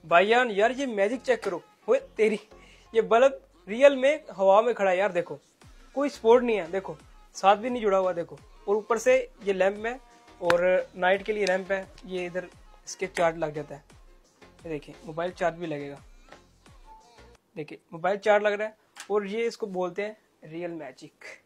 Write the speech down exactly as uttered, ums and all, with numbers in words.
भाईयान यार ये magic check करो, ओए तेरी, ये बल्ब रियल में हवा में खड़ा है यार, देखो कोई स्पोर्ट नहीं है, देखो साथ भी नहीं जुड़ा हुआ, देखो। और ऊपर से ये लैंप है और नाइट के लिए लैंप है, ये इधर इसके चार्ज लग जाता है। ये देखिए मोबाइल चार्ज भी लगेगा, देखिए मोबाइल चार्ज लग रहा है। और ये इसको बोलते हैं रियल मैजिक।